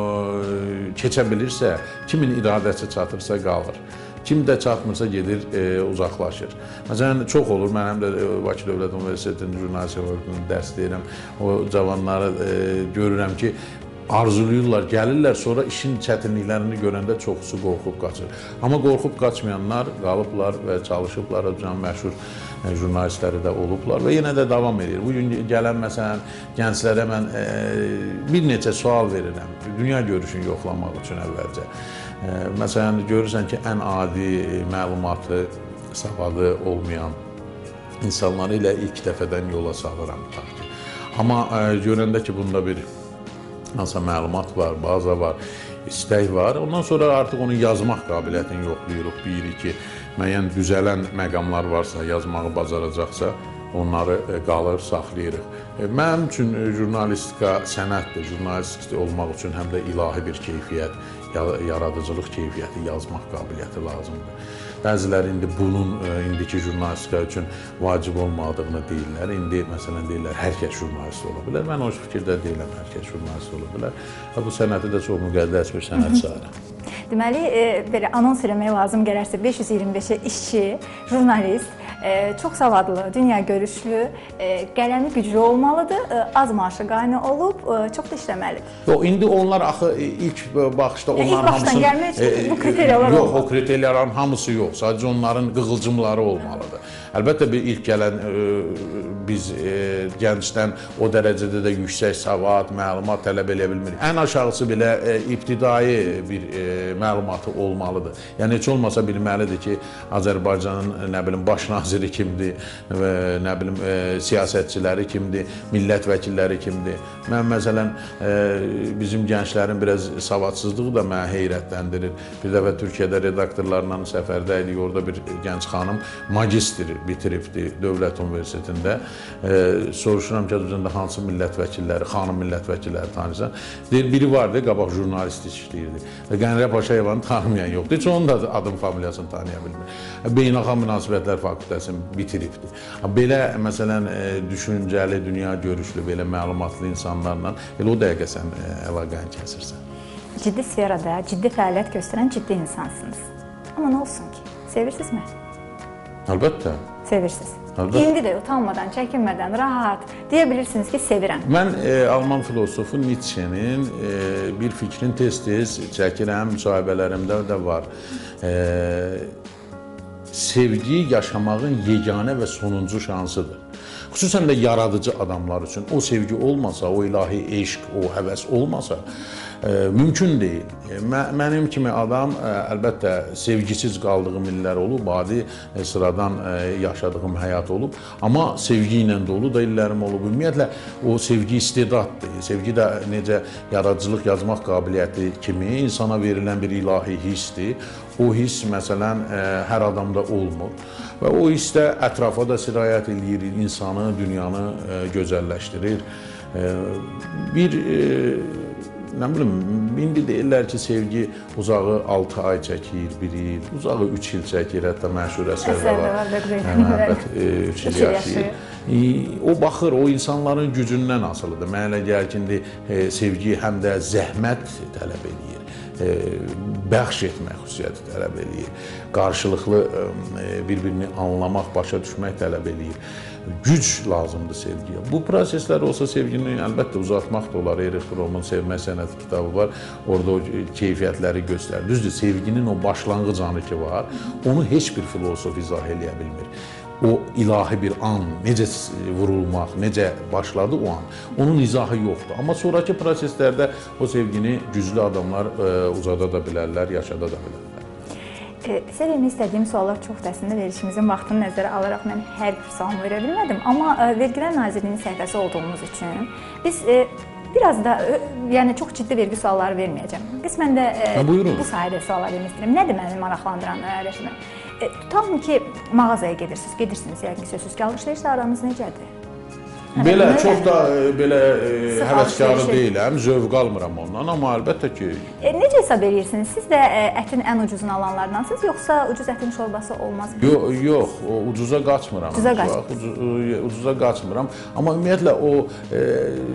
e, keçə bilirsə, kimin iradəsi çatırsa qalır. Kim də çatmırsa gedir, e, uzaqlaşır. Məsələn, çox olur, mən həm də Bakı Dövlət Universitetinin jurnalistika fakültəsində dərs deyirəm. O cavanları e, görürəm ki, arzulayırlar, gəlirlər, sonra işin çətinliklərini görəndə çoxusu qorxub qaçır. Amma qorxub qaçmayanlar qalıblar və çalışıblar, can məşhur e, jurnalistləri də olublar və yenə də davam edir. Bugün gələn, məsələn, gənclərə mən e, bir neçə sual verirəm, dünya görüşünü yoxlamaq üçün əvvəlcə. Məsələn, görürsən ki, ən adi məlumatı, savadı olmayan insanları ilə ilk dəfədən yola salıram. Amma görəndə ki, bunda bir hansısa məlumat var, baza var, istək var, ondan sonra artıq onu yazmaq qabiliyyətini yoxlayırıq. Bir, iki, müəyyən düzələn məqamlar varsa, yazmağı bacaracaqsa, onları qalır, saxlayırıq. Mənim üçün jurnalistika sənətdir, jurnalist olmaq üçün həm də ilahi bir keyfiyyət, yaradıcılıq keyfiyyəti, yazmaq qabiliyyəti lazımdır. Bəziləri indi bunun indiki jurnalistika üçün vacib olmadığını deyirlər. İndi, məsələn, deyirlər, hər kəs jurnalist ola bilər. Mən o fikirdə deyiləm, hər kəs jurnalist ola bilər. Bu sənəti də çox müqəddəs bir sənət sayıram. Deməli, belə anons eləmək lazım gələrsə, beş yüz iyirmi beşə işçi, jurnalist, çox savadlı, dünya görüşlü, qələmi güclü olmalıdır, az maaşı qaynı olub, çox da işləməlidir. Yox, indi onlar axı ilk baxışda onların hamısını... İlk başdan gəlmək üçün bu kriteriyalar olmalıdır. Yox, o kriteriyaların hamısı yox, sadəcə onların qığılcımları olmalıdır. Əlbəttə, bir ilk gələn biz gəncdən o dərəcədə də yüksək savad, məlumat tələb eləyə bilmirik. Ən aşağısı belə ibtidai bir məlumatı olmalıdır. Yəni, heç olmasa bilməlidir ki, Azərbaycanın, nə bilim, baş naziri kimdir və nə bilim, siyasətçiləri kimdir, millət vəkilləri kimdir. Mən, məsələn, bizim gənclərin biraz savadsızlığı da mənə heyrətləndirir. Bir dəfə Türkiyədə redaktorlarla səfərdə idik, orada bir gənc xanım magistr bitiribdi Dövlət Universitetində. E, soruşuram ki, özündə hansı millət vəkilləri, xanım millət vəkilləri tanıyırsan? Deyir, biri vardı, qabaq jurnalist işləyirdi. Qənirə Paşayevanı tanımayan yoxdur. Heç onun da adım familiyasını tanıya bilmir. Beynəlxalq münasibətlər fakültəsini bitiribdi. Belə, məsələn, düşüncəli, dünya görüşlü, belə məlumatlı insanlarla elə o dəqiqə sən əlaqəni kəsirsən. Ciddi sferada, ciddi fəaliyyət göstərən ciddi insansınız. Amma nə olsun ki, sevirsinizmi? Əlbəttə. Sevirsiniz. Əlbəttə. İndi də utanmadan, çəkinmədən, rahat deyə bilirsiniz ki, sevirəm. Mən e, Alman filosofu Nietzsche'nin e, bir fikrin tez-tez çəkirəm, müsahibələrimdə də var. E, sevgi yaşamağın yeganə və sonuncu şansıdır. Xüsusən də yaradıcı adamlar üçün o sevgi olmasa, o ilahi eşq, o həvəs olmasa, e, mümkün deyil. E, mənim kimi adam, e, əlbəttə, sevgisiz qaldığım illər olub, adi e, sıradan e, yaşadığım həyat olub, amma sevgi ilə dolu da illərim olub. Ümumiyyətlə, o sevgi istedaddır. Sevgi də necə yaradıcılıq, yazmaq qabiliyyəti kimi insana verilən bir ilahi hissdir. O hiss, məsələn, e, hər adamda olmur. Və o hiss də ətrafa da sirayət edir, insanı, dünyanı e, gözəlləşdirir. E, bir, e, nə bilim, indi deyirlər ki, sevgi uzağı altı ay çəkir, bir il, uzağı üç il çəkir, hətta məşhur əsərdə var. Məhəbbət üç il yaşayır. E, o baxır, o insanların gücündən asılıdır. Mənə elə gəlir ki, indi e, sevgi həm də zəhmət tələb edir. E, bəxş etmək xüsusiyyəti tələb eləyir. Qarşılıqlı e, bir-birini anlamaq, başa düşmək tələb eləyir. Güc lazımdır sevgiyə. Bu proseslər olsa sevgini əlbəttə uzatmaq da olar. Erich Fromm'un Sevmək Sənəti kitabı var. Orada o keyfiyyətləri göstərir. Düzdür, sevginin o başlanğıc anı ki var, onu heç bir filosof izah eləyə bilmir. O ilahi bir an, necə vurulmaq, necə başladı o an, onun izahı yoxdur. Amma sonraki proseslərdə o sevgini güclü adamlar e, uzada da bilərlər, yaşada da bilərlər. E, sizə vermək istədiyim suallar çoxdur. Əslində verilişimizin vaxtını nəzərə alaraq mən hər bir sualımı verə bilmədim. Amma e, Vergilər Nazirliyinin səhifəsi olduğumuz üçün biz e, biraz da, e, yəni çox ciddi vergi sualları verməyəcəm. Qismən də e, ha, bu sahədə suallar vermək istəyirəm. Nədir məni maraqlandıran rəşimə? E, tutalım ki, mağazaya gedirsiniz, gedirsiniz, yəni sözsüz ki, alışverişlə aranız necədir? Belə, çox da belə həvəskarı deyiləm, zövq almıram ondan, amma əlbəttə ki... E, necə hesab edirsiniz? Siz də e, ətin ən ucuzunu alanlardansınız, yoxsa ucuz ətin şorbası olmaz? Yox, yox, ucuza qaçmıram. Ucuza qaçmıram. Ucuz, ucuza qaçmıram, amma ümumiyyətlə o, e,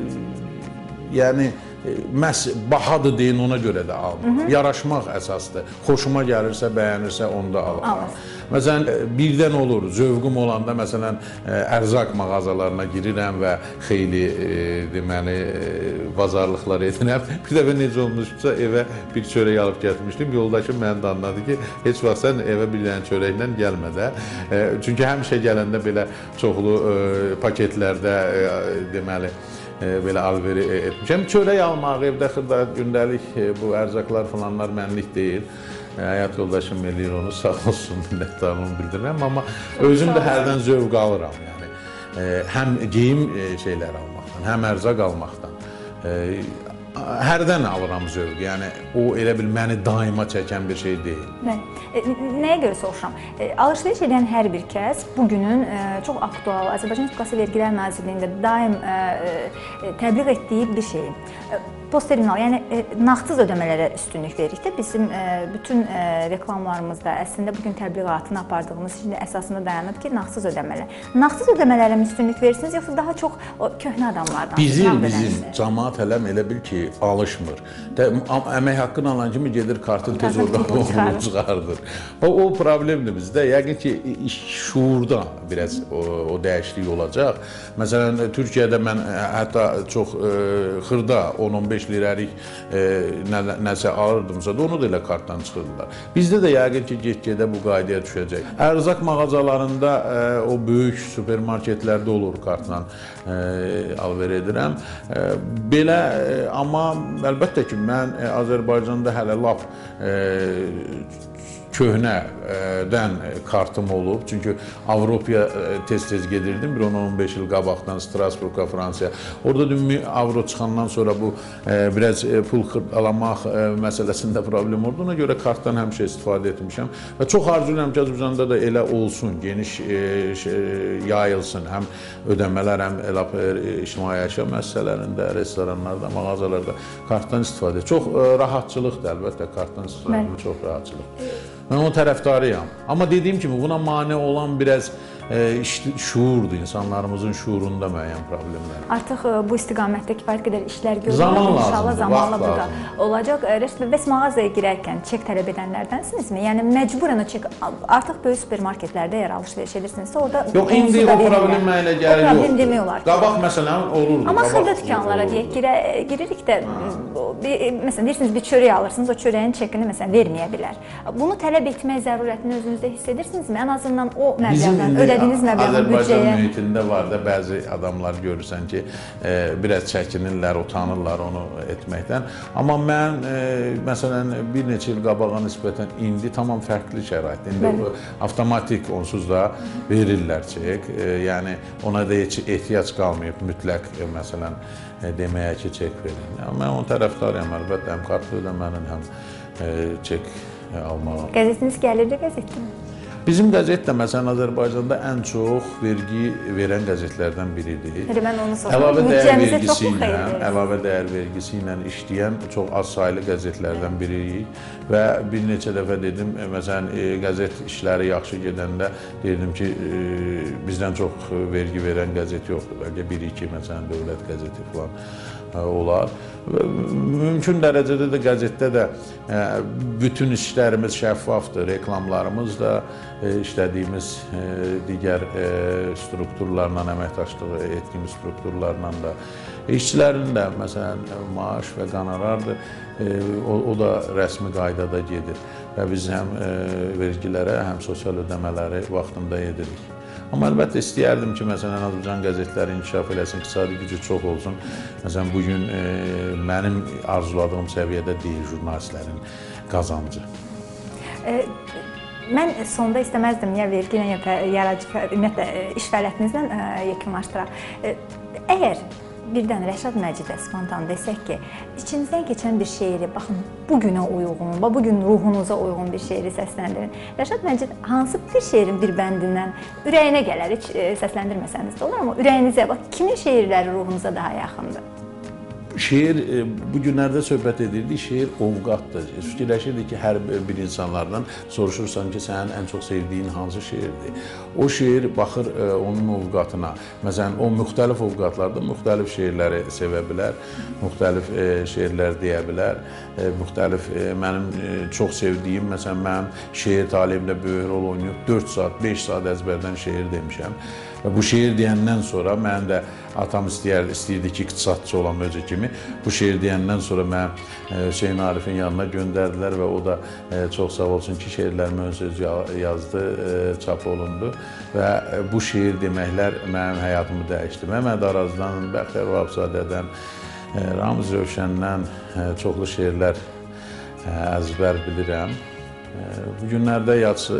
yəni, məhz bahadır deyin, ona görə də almıram. Yaraşmaq əsasdır. Xoşuma gəlirsə, bəyənirsə, onda alıram. Məsələn, birdən olur, zövqüm olanda, məsələn, ərzaq mağazalarına girirəm və xeyli, deməli, bazarlıqlar edirəm. Bir dəfə necə olmuşsa, evə bir çörək alıb gətirmişdim. Yoldaşım mənə də anladı ki, heç vaxt sən evə bir dənə çörəklə gəlmə də. Çünki həmişə gələndə belə çoxlu paketlərdə, deməli, belə alveri etmişəm. Çörək almaq, evdə xırda gündəlik bu ərzaqlar falanlar mənlik deyil. Həyat yoldaşım eləyir onu, sağ olsun, minnətdarlığımı bildirirəm. Amma özüm də hərdən zövq alıram. Yəni, həm geyim şeyləri almaqdan, həm ərzaq almaqdan. Hərdən alıram zövq. Yəni, o elə bil məni daima çəkən bir şey deyil. E, nəyə görə soruşuram? E, alışveriş edən hər bir kəs bugünün e, çox aktual, Azərbaycan Respublikası Vergilər Nazirliyində daim e, e, təbliğ etdiyi bir şey. E, Postterminal, yəni e, nağdsız ödəmələrə üstünlük veririk də. Bizim e, bütün e, reklamlarımızda əslində bugün təbliğatını apardığımız için əsasında dayanıb ki, nağdsız ödəmələr. Nağdsız ödəmələrə mi üstünlük verirsiniz, yoxsa daha çox o, köhnə adamlardan? Bizim, bizim cəmaət hələm elə bil ki, alışmır. Də, əmək haqqını alan kimi gedir, kartın tez orada çıxardır. O, o problemdir bizdə. Yəqin ki, şuurda biraz o, o dəyişiklik olacaq. Məsələn, Türkiyədə mən hətta çox e, xırda on on beş lirəlik e, nə, nəsə alırdımsa da onu da elə kartdan çıxırdılar. Bizdə də yəqin ki, get-gedə bu qaydaya düşəcək. Ərzaq mağazalarında e, o böyük supermarketlərdə olur kartla e, alver edirəm. E, belə, e, amma əlbəttə ki, mən e, Azərbaycanda hələ lap e, köhnədən kartım olub. Çünki Avropaya tez-tez gedirdim. Bir on on beş il qabaqdan Strasburqa, Fransaya. Orada ümumi avro çıxandan sonra bu biraz pul xırdalamaq məsələsində problem oldu. Ona görə kartdan həmişə istifadə etmişəm. Və çox arzulayıram ki, Azərbaycanda da elə olsun, geniş yayılsın. Həm ödəmələr, həm elə ictimai əşya müəssisələrində, restoranlarda, mağazalarda kartdan istifadə. Çox rahatçılıqdır əlbəttə, kartdan istifadə çox rahatçılıq. Mən onun tərəfdarıyam. Amma dediyim kimi buna mane olan biraz e, şuurdur, insanlarımızın şuurunda müəyyən problemlər. Artıq bu istiqamətdə kifayət qədər işlər görülür. Zaman lazımdır, İnşallah zamanla bu da lazımdır. olacaq. Rəşid bəy, bəs mağazaya girərkən çek tələb edənlərdənsinizmi? Yəni məcburən o çek artıq böyük supermarketlərdə yer alış-veriş edirsinizsə, orada yox, indi o problem mənə gəlir yox. Problem demək olar. Qabaq məsələn olurdu. Amma xırda dükanlara deyək, girə, giririk də bir, məsələn deyirsiniz bir çörək alırsınız, o çörəyin çekini məsələn verməyə bilər. Bunu tələb etmək zərurətini özünüzdə hiss edirsinizmi? Ən azından o məbləğdən ödədiyiniz məbləğin büdcəyə. Azərbaycan mühitində var da bəzi adamlar görürsən ki, e, biraz çəkinirlər, utanırlar onu etməkdən. Amma mən e, məsələn bir neçə il qabağa nisbətən indi tamam fərqli şəraitdir. İndi Bəli. avtomatik onsuz da verirlər çek. E, yəni ona da heç ehtiyac qalmayıb mütləq e, məsələn e, deməyə ki, çek verin. Yəni, mən onun tərəfdarıyam əlbəttə, həm kartlı ödəmənin, həm e, çek almağa. Qəzetiniz gəlirli qəzetdir mi? Bizim qəzet də məsələn Azərbaycanda ən çox vergi verən qəzetlərdən biridir. Elə mən onu soruşdum. Əlavə dəyər vergisi ilə, əlavə dəyər vergisi ilə işləyən çox az saylı qəzetlərdən biriyik və bir neçə dəfə dedim, məsələn qəzet işləri yaxşı gedəndə dedim ki, bizdən çox vergi verən qəzet yoxdur. Bəlkə bir-iki məsələn dövlət qəzeti falan olar. Mümkün dərəcədə də qəzetdə də bütün işlərimiz şəffafdır, reklamlarımız da işlədiyimiz digər strukturlarla, əməkdaşlığı etdiyimiz strukturlarla da, işçilərin də məsələn maaş və qonorardır, o, o da rəsmi qaydada gedir və biz həm vergilərə, həm sosial ödəmələri vaxtında edirik. Amma əlbəttə istəyərdim ki, məsələn, Azərbaycan qəzetləri inkişaf eləsin, iqtisadi gücü çox olsun. Məsələn, bugün e, mənim arzuladığım səviyyədə deyil jurnalistlərin qazancı. E, mən sonda istəməzdim ya vergi ilə, ya yaradıcı, ümumiyyətlə, iş fəaliyyətinizlə e, yekunlaşdıraq. E, əgər birdən Rəşad Məcidə spontan desək ki, içinizdən keçən bir şeiri, baxın, bugünə uyğun, bugün ruhunuza uyğun bir şeiri səsləndirin. Rəşad Məcid hansı bir şeirin bir bəndindən ürəyinə gələr, heç səsləndirməsəniz də olur, amma ürəyinizə, bax, kimin şeirləri ruhunuza daha yaxındır? Şeir, bu günlərdə söhbət edirdik, şeir ovqatdır. Fikirləşirdik ki, hər bir insanlardan soruşursan ki, sənin ən çox sevdiyin hansı şeirdir? O şeir baxır onun ovqatına. Məsələn, o müxtəlif ovqatlarda müxtəlif şeirləri sevə bilər, müxtəlif şeirlər deyə bilər, müxtəlif, mənim çox sevdiyim, məsələn, mənim şeir talibimdə böyük rol oynayıb, dörd saat, beş saat əzbərdən şeir demişəm. Və bu şeir deyəndən sonra mənim də atam istəyər, istəyirdi ki, iqtisadçı olan özü kimi. Bu şeir deyəndən sonra mənim Hüseyn Arifin yanına göndərdilər və o da çox sağ olsun ki, şeirlərimi ön söz yazdı, çap olundu. Və bu şeir deməklər mənim həyatımı dəyişdi. Məhəmməd Arazdan, Bəxtiyar Vahabzadədən, Ramiz Rövşəndən çoxlu şeirlər əzbər bilirəm. Bu günlərdə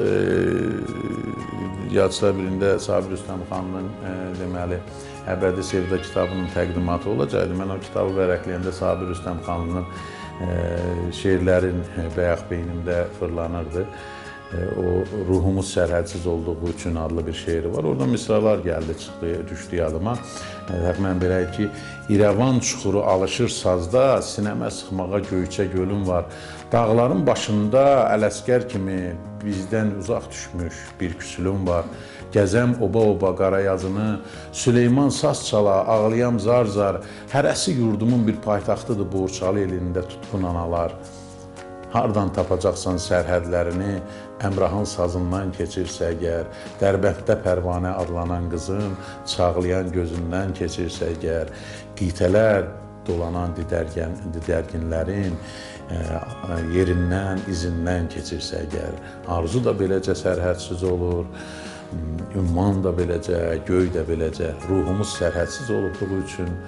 Yadsılar birində Sabir Rüstəmxanının deməli Əbədi Sevda kitabının təqdimatı olacaqdı. Mən o kitabı vərəqləyəndə Sabir Rüstəmxanının şeirlərin bayaq beynimdə fırlanırdı. O ruhumuz sərhədsiz olduğu üçün adlı bir şeiri var. Orada misralar gəldi, çıxdı, düşdü yadıma. Mən belə ki, İrəvan çuxuru alışır sazda, sinəmə sıxmağa göyçə gölüm var. Dağların başında Ələsgər kimi bizdən uzaq düşmüş bir küsülüm var. Gəzəm oba-oba qara yazını, Süleyman saz çala, ağlayam zar-zar. Hərəsi yurdumun bir paytaxtıdır Borçalı elində tutqun analar. Hardan tapacaqsan sərhədlərini, Əmrahın sazından keçirsə əgər, Dərbənddə Pərvanə adlanan qızım, çağlayan gözündən keçirsə əgər, qitələr dolanan didərgən, didərginlərin yerindən, izindən keçirsə əgər, arzu da beləcə sərhədsiz olur, ümman da beləcə, göy də beləcə, ruhumuz sərhədsiz olduğu üçün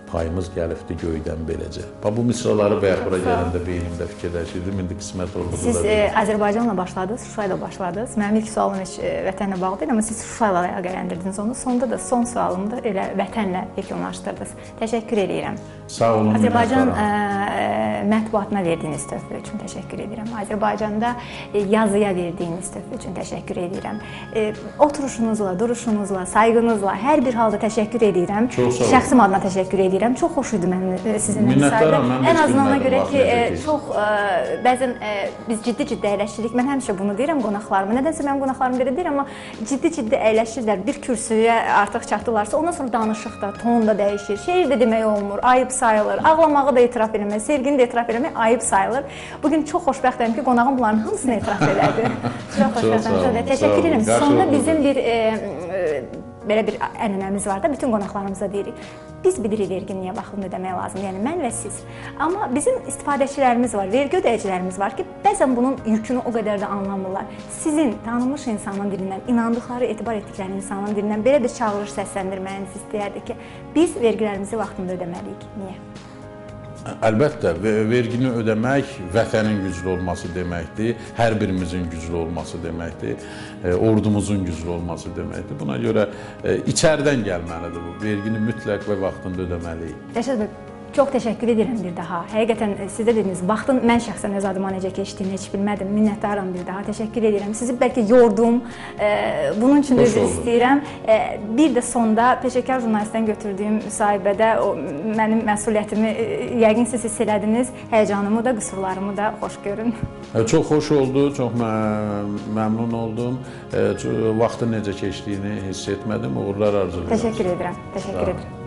payımız gəlibdi göydən beləcə. Bu misraları bayaq bura gələndə beynimdə fikirləşirdim, indi qismət oldu. Siz e, Azərbaycanla başladınız, Şuşa ilə başladınız. Mənim ilk sualım heç e, vətənlə bağlı deyil, amma siz Şuşa ilə əlaqələndirdiniz onu. Sonda da son sualımı da elə vətənlə yekunlaşdırdınız. Təşəkkür edirəm. Sağ olun. Azərbaycan ə, mətbuatına verdiyiniz töhfə üçün təşəkkür edirəm. Azərbaycanda e, yazıya verdiyiniz töhfə üçün təşəkkür edirəm. E, oturuşunuzla, duruşunuzla, sayğınızla hər bir halda təşəkkür edirəm. Şəxsim adına təşəkkür edirəm. Çox xoş idi mənim sizinlə müsahibədə. Ən azından ona görə ki, e, çox ə, bəzən ə, biz ciddi-ciddi əyləşirik. Mən həmişə bunu deyirəm qonaqlarıma. Nədənsə mənim qonaqlarım belə deyir, amma ciddi-ciddi əyləşirlər. Bir kürsüyə artıq çatdılarsa, ondan sonra danışıq da, ton da dəyişir. Şeir də demək olmur, ayıb sayılır. Ağlamağı da etiraf eləmək, sevgini də etiraf eləmək ayıb sayılır. Bugün çox xoşbəxtəm ki, qonağım bunların hamısını etiraf elədi. Çox xoşbəxtəm. Təşəkkür edirəm. Sonda bizim bir e, e, belə bir ənənəmiz var da, bütün qonaqlarımıza deyirik. Biz bilirik vergini niyə vaxtında ödəmək lazımdır, yəni mən və siz. Amma bizim istifadəçilərimiz var, vergi ödəyicilərimiz var ki, bəzən bunun yükünü o qədər də anlamırlar. Sizin tanınmış insanın dilindən, inandıqları, etibar etdikləri insanın dilindən belə bir çağırış səsləndirməyinizi istəyərdik ki, biz vergilərimizi vaxtında ödəməliyik. Niyə? Əlbəttə, vergini ödəmək vətənin güclü olması deməkdir, hər birimizin güclü olması deməkdir, ordumuzun güclü olması deməkdir. Buna görə içəridən gəlməlidir bu. Vergini mütləq və vaxtında ödəməliyik. Rəşad bəy, çox təşəkkür edirəm bir daha. Həqiqətən siz də dediniz, vaxtın mən şəxsən öz adıma necə keçdiyini heç bilmədim. Minnətdaram bir daha. Təşəkkür edirəm. Sizi bəlkə yordum. Bunun üçün üzr istəyirəm. Bir də sonda peşəkar jurnalistdən götürdüyüm müsahibədə o mənim məsuliyyətimi yəqin siz hiss elədiniz. Həyəcanımı da, qüsurlarımı da xoş görün. Çox xoş oldu, çox məmnun oldum. Vaxtın necə keçdiyini hiss etmədim. Uğurlar arzulayıram. Təşəkkür edirəm. Təşəkkür edirəm.